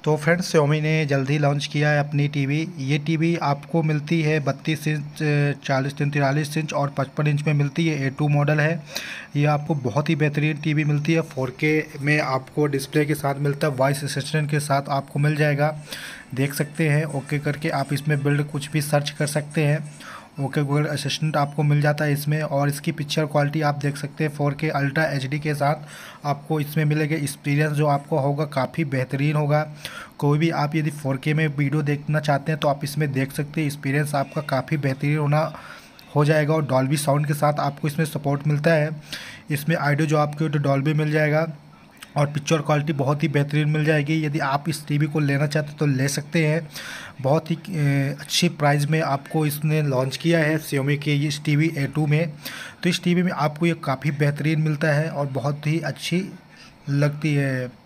तो friends Xiaomi ने जल्द ही लॉन्च किया है अपनी टीवी। ये टीवी आपको मिलती है 32 इंच, 43 इंच और 55 इंच में मिलती है। A2 मॉडल है। ये आपको बहुत ही बेहतरीन टीवी मिलती है। 4K में आपको डिस्प्ले के साथ मिलता है, वॉइस असिस्टेंट के साथ आपको मिल जाएगा। देख सकते हैं ओके करके आप इसमें बिल्ड कुछ भी सर्च कर सकते हैं। ओके गूगल असिस्टेंट आपको मिल जाता है इसमें। और इसकी पिक्चर क्वालिटी आप देख सकते हैं 4K अल्ट्रा HD के साथ आपको इसमें मिलेगा। एक्सपीरियंस जो आपको होगा काफ़ी बेहतरीन होगा। कोई भी आप यदि 4K में वीडियो देखना चाहते हैं तो आप इसमें देख सकते हैं। एक्सपीरियंस आपका काफ़ी बेहतरीन हो जाएगा। और डॉल्बी साउंड के साथ आपको इसमें सपोर्ट मिलता है। इसमें ऑडियो जो आपको डॉल्बी मिल जाएगा और पिक्चर क्वालिटी बहुत ही बेहतरीन मिल जाएगी। यदि आप इस टीवी को लेना चाहते हैं तो ले सकते हैं। बहुत ही अच्छी प्राइस में आपको इसने लॉन्च किया है Xiaomi के इस टीवी A2 में। तो इस टीवी में आपको ये काफ़ी बेहतरीन मिलता है और बहुत ही अच्छी लगती है।